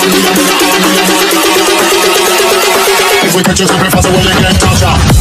If we catch you super fast, we'll get touch ya.